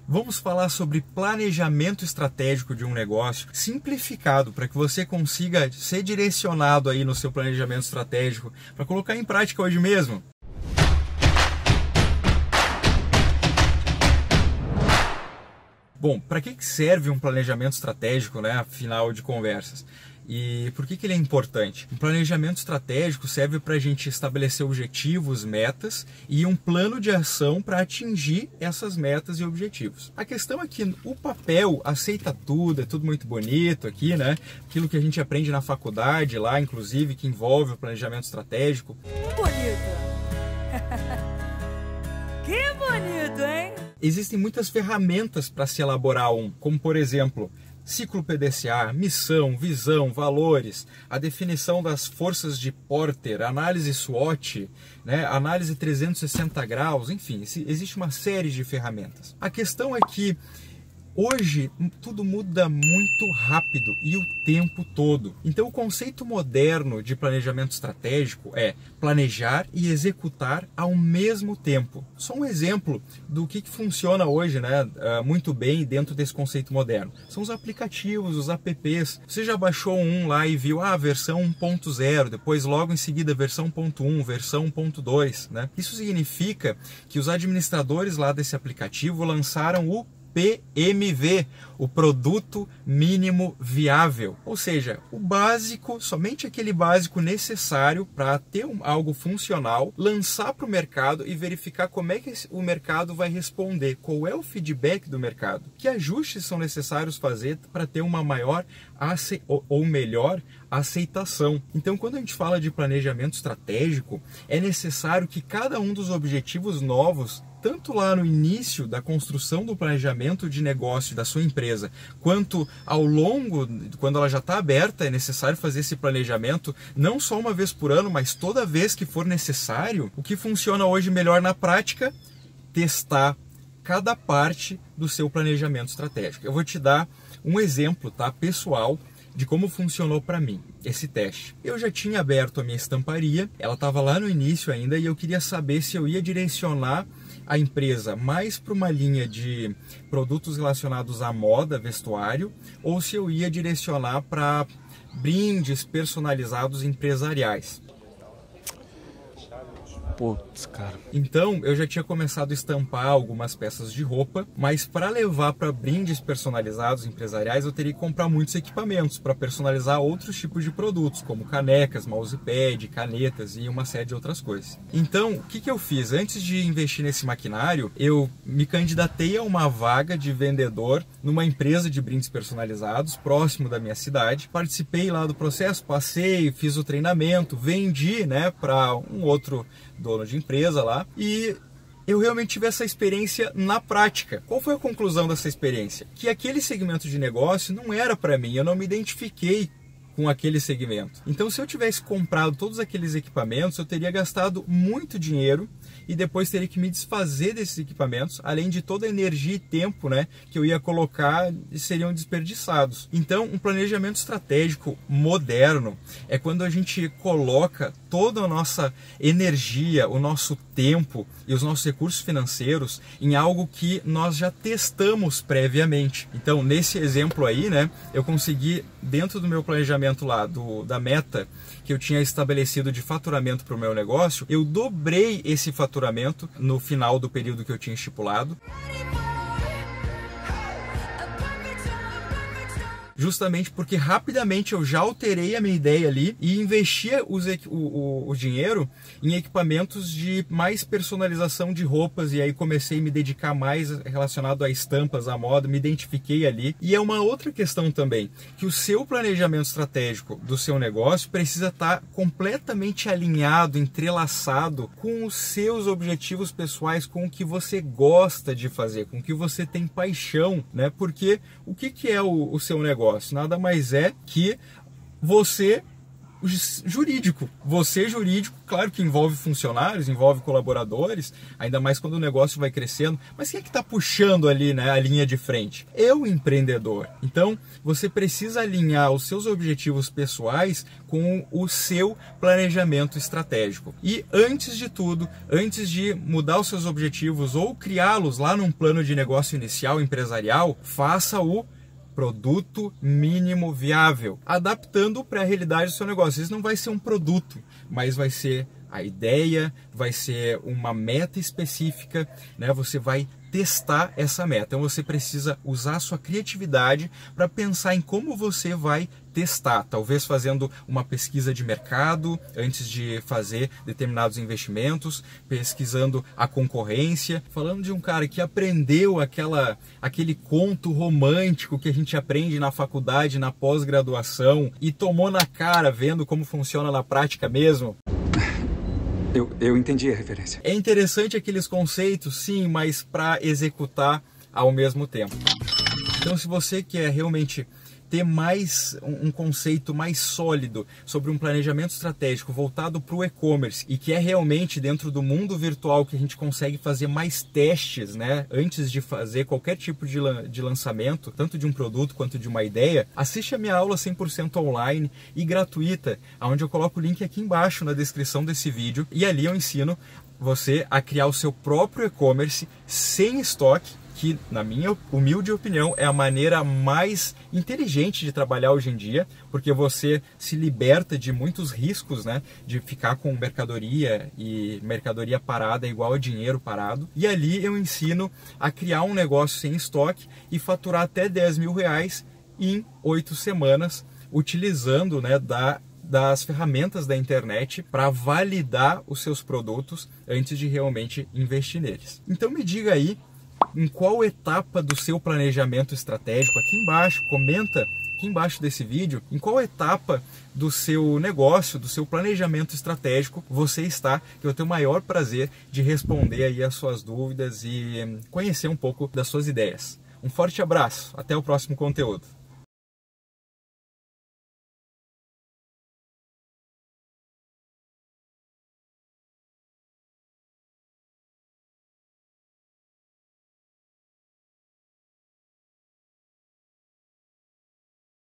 Vamos falar sobre planejamento estratégico de um negócio simplificado para que você consiga ser direcionado aí no seu planejamento estratégico para colocar em prática hoje mesmo. Bom, para que serve um planejamento estratégico, né, afinal de conversas? E por que ele é importante? O planejamento estratégico serve para a gente estabelecer objetivos, metas e um plano de ação para atingir essas metas e objetivos. A questão é que o papel aceita tudo, é tudo muito bonito aqui, né? Aquilo que a gente aprende na faculdade lá, inclusive, que envolve o planejamento estratégico. Bonito! Que bonito, hein? Existem muitas ferramentas para se elaborar como por exemplo, ciclo PDCA, missão, visão, valores, a definição das forças de Porter, análise SWOT, né, análise 360 graus, enfim, existe uma série de ferramentas. A questão é que hoje tudo muda muito rápido e o tempo todo. Então o conceito moderno de planejamento estratégico é planejar e executar ao mesmo tempo. Só um exemplo do que funciona hoje, né, muito bem dentro desse conceito moderno. São os aplicativos, os apps. Você já baixou um lá e viu a versão 1.0, depois logo em seguida a versão 1.1, versão 1.2, né? Isso significa que os administradores lá desse aplicativo lançaram o PMV, o produto mínimo viável, ou seja, o básico, somente aquele básico necessário para ter algo funcional, lançar para o mercado e verificar como é que o mercado vai responder, qual é o feedback do mercado, que ajustes são necessários fazer para ter uma maior ou melhor aceitação. Então, quando a gente fala de planejamento estratégico, é necessário que cada um dos objetivos novos, tanto lá no início da construção do planejamento de negócio da sua empresa, quanto ao longo, quando ela já está aberta, é necessário fazer esse planejamento não só uma vez por ano, mas toda vez que for necessário. O que funciona hoje melhor na prática? Testar cada parte do seu planejamento estratégico. Eu vou te dar um exemplo, tá, pessoal, de como funcionou para mim esse teste. Eu já tinha aberto a minha estamparia, ela estava lá no início ainda e eu queria saber se eu ia direcionar a empresa mais para uma linha de produtos relacionados à moda, vestuário, ou se eu ia direcionar para brindes personalizados empresariais. Putz, cara. Então, eu já tinha começado a estampar algumas peças de roupa, mas para levar para brindes personalizados empresariais, eu teria que comprar muitos equipamentos para personalizar outros tipos de produtos, como canecas, mousepad, canetas e uma série de outras coisas. Então, o que eu fiz? Antes de investir nesse maquinário, eu me candidatei a uma vaga de vendedor numa empresa de brindes personalizados próximo da minha cidade. Participei lá do processo, passei, fiz o treinamento, vendi, né, para um outro dono de empresa lá, e eu realmente tive essa experiência na prática. Qual foi a conclusão dessa experiência? Que aquele segmento de negócio não era para mim, eu não me identifiquei com aquele segmento. Então, se eu tivesse comprado todos aqueles equipamentos, eu teria gastado muito dinheiro e depois teria que me desfazer desses equipamentos, além de toda a energia e tempo, né, que eu ia colocar e seriam desperdiçados. Então, um planejamento estratégico moderno é quando a gente coloca toda a nossa energia, o nosso tempo e os nossos recursos financeiros em algo que nós já testamos previamente. Então, nesse exemplo aí, né, eu consegui, dentro do meu planejamento lá, da meta que eu tinha estabelecido de faturamento para o meu negócio, eu dobrei esse faturamento no final do período que eu tinha estipulado. Justamente porque rapidamente eu já alterei a minha ideia ali e investia o dinheiro em equipamentos de mais personalização de roupas, e aí comecei a me dedicar mais relacionado a estampas, à moda, me identifiquei ali. E é uma outra questão também, que o seu planejamento estratégico do seu negócio precisa estar completamente alinhado, entrelaçado com os seus objetivos pessoais, com o que você gosta de fazer, com o que você tem paixão, né? Porque o que é o seu negócio? Nada mais é que você jurídico. Você jurídico, claro que envolve funcionários, envolve colaboradores, ainda mais quando o negócio vai crescendo. Mas quem é que está puxando ali, né, a linha de frente? Eu, empreendedor. Então, você precisa alinhar os seus objetivos pessoais com o seu planejamento estratégico. E antes de tudo, antes de mudar os seus objetivos ou criá-los lá num plano de negócio inicial empresarial, faça o produto mínimo viável, adaptando para a realidade do seu negócio. Isso não vai ser um produto, mas vai ser a ideia, vai ser uma meta específica, né? Você vai testar essa meta. Então você precisa usar a sua criatividade para pensar em como você vai testar, talvez fazendo uma pesquisa de mercado antes de fazer determinados investimentos, pesquisando a concorrência, falando de um cara que aprendeu aquele conto romântico que a gente aprende na faculdade, na pós-graduação e tomou na cara vendo como funciona na prática mesmo. Eu entendi a referência. É interessante aqueles conceitos, sim, mas para executar ao mesmo tempo. Então, se você quer realmente ter um conceito mais sólido sobre um planejamento estratégico voltado para o e-commerce e que é realmente dentro do mundo virtual que a gente consegue fazer mais testes, né, antes de fazer qualquer tipo de lançamento, tanto de um produto quanto de uma ideia, assiste a minha aula 100% online e gratuita, onde eu coloco o link aqui embaixo na descrição desse vídeo, e ali eu ensino você a criar o seu próprio e-commerce sem estoque, que, na minha humilde opinião, é a maneira mais inteligente de trabalhar hoje em dia, porque você se liberta de muitos riscos, né, de ficar com mercadoria, e mercadoria parada é igual a dinheiro parado. E ali eu ensino a criar um negócio sem estoque e faturar até 10 mil reais em 8 semanas, utilizando, né, das ferramentas da internet para validar os seus produtos antes de realmente investir neles. Então me diga aí, em qual etapa do seu planejamento estratégico, aqui embaixo, comenta aqui embaixo desse vídeo, em qual etapa do seu negócio, do seu planejamento estratégico você está, que eu vou ter o maior prazer de responder aí as suas dúvidas e conhecer um pouco das suas ideias. Um forte abraço, até o próximo conteúdo.